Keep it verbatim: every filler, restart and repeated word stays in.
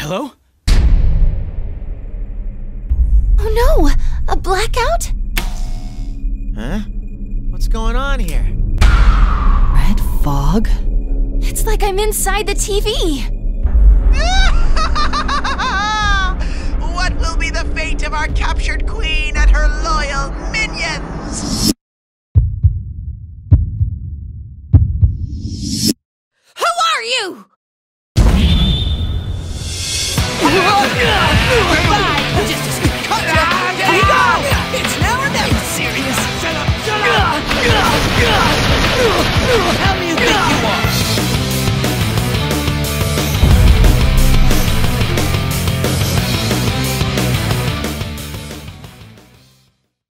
Hello? Oh no! A blackout? Huh? What's going on here? Red fog? It's like I'm inside the T V! What will be the fate of our captured queen and her loyal minions? Who are you? It's now or never. Serious? Shut up! Shut up!